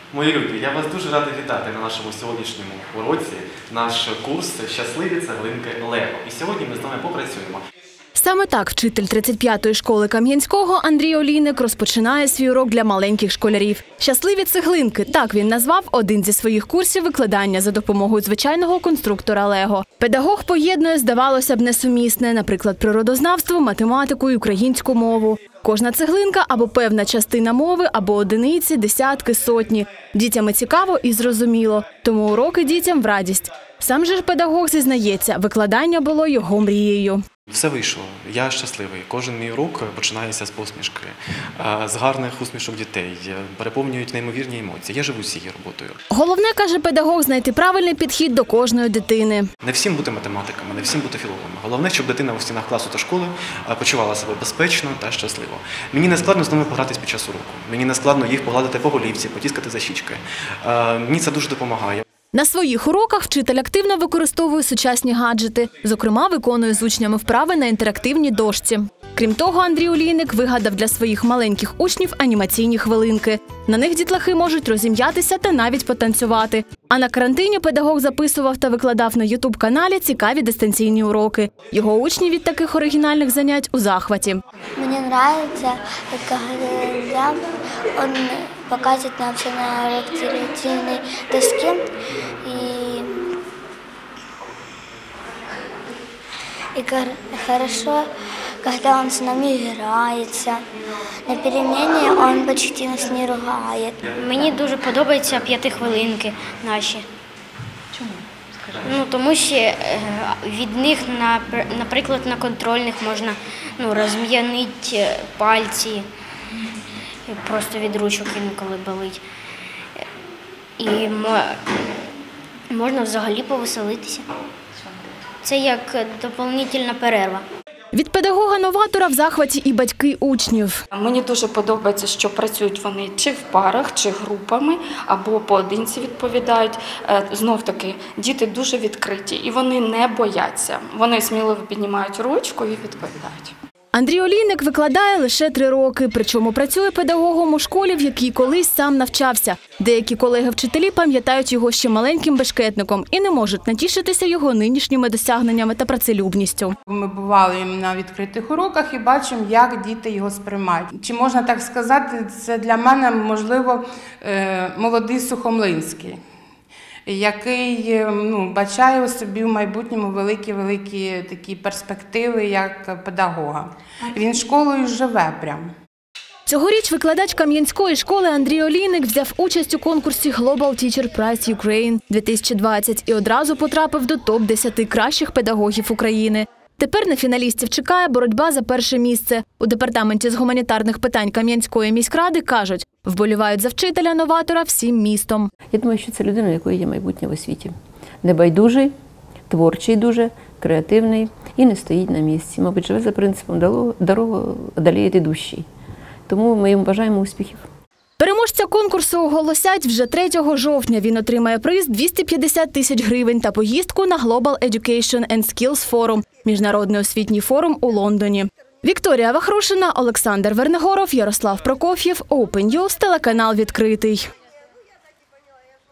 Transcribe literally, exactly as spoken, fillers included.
Мої любі, я вас дуже радий вітати на нашому сьогоднішньому уроці, наш курс «Щасливі цеглинки Лего». І сьогодні ми з вами попрацюємо. Саме так вчитель тридцять п'ятої школи Кам'янського Андрій Олійник розпочинає свій урок для маленьких школярів. «Щасливі цеглинки» – так він назвав один зі своїх курсів викладання за допомогою звичайного конструктора Лего. Педагог поєднує, здавалося б, несумісне, наприклад, природознавство, математику і українську мову. Кожна цеглинка або певна частина мови, або одиниці, десятки, сотні. Дітям і цікаво і зрозуміло, тому уроки дітям в радість. Сам же ж педагог зізнається, викладання було його мрією. Все вийшло. Я щасливий. Кожен мій урок починається з посмішки, з гарних усмішок дітей, переповнюють неймовірні емоції. Я живу цією роботою. Головне, каже педагог, знайти правильний підхід до кожної дитини. Не всім бути математиками, не всім бути філологами. Головне, щоб дитина у стінах класу та школи почувала себе безпечно та щасливо. Мені не складно з ними погратись під час уроку. Мені не складно їх погладити по голівці, потіскати за щічки. Мені це дуже допомагає. На своїх уроках вчитель активно використовує сучасні гаджети. Зокрема, виконує з учнями вправи на інтерактивній дошці. Крім того, Андрій Олійник вигадав для своїх маленьких учнів анімаційні хвилинки. На них дітлахи можуть розім'ятися та навіть потанцювати. А на карантині педагог записував та викладав на ютуб-каналі цікаві дистанційні уроки. Його учні від таких оригінальних занять у захваті. Мені подобається, як він показує нам все на реактивній досці. И, и хорошо, когда он с нами играется. На перемене он почти нас не ругает. Мені дуже подобаються п'ятихвилинки наші. Чому? Ну, тому що від них, наприклад, на контрольних можна ну, розм'янити пальці, просто від ручок інколи болить. І можна взагалі повеселитися. Це як доповнительна перерва. Від педагога-новатора в захваті і батьки учнів. Мені дуже подобається, що працюють вони чи в парах, чи групами, або поодинці відповідають. Знов-таки, діти дуже відкриті і вони не бояться. Вони сміливо піднімають ручку і відповідають. Андрій Олійник викладає лише три роки, причому працює педагогом у школі, в якій колись сам навчався. Деякі колеги-вчителі пам'ятають його ще маленьким бешкетником і не можуть натішитися його нинішніми досягненнями та працелюбністю. Ми бували на відкритих уроках і бачимо, як діти його сприймають. Чи можна так сказати, це для мене, можливо, молодий Сухомлинський, який ну, бачає у собі в майбутньому великі-великі такі перспективи як педагога. Він школою живе прямо. Цьогоріч викладач Кам'янської школи Андрій Олійник взяв участь у конкурсі Global Teacher Prize Ukraine дві тисячі двадцять і одразу потрапив до топ десяти кращих педагогів України. Тепер на фіналістів чекає боротьба за перше місце. У департаменті з гуманітарних питань Кам'янської міськради кажуть, вболівають за вчителя-новатора всім містом. Я думаю, що це людина, у якої є майбутнє в освіті. Небайдужий, творчий дуже, креативний і не стоїть на місці. Мабуть, живе за принципом «дорогу одоліє душі». Тому ми йому бажаємо успіхів. Переможця конкурсу оголосять вже третього жовтня. Він отримає приз двісті п'ятдесят тисяч гривень та поїздку на Global Education and Skills Forum – міжнародний освітній форум у Лондоні. Вікторія Вахрушина, Олександр Вернегоров, Ярослав Прокоф'єв, Open News, телеканал «Відкритий».